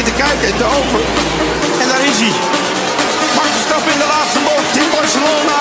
te kijken en te hopen. En daar is hij. Max Verstappen in de laatste bocht in Barcelona.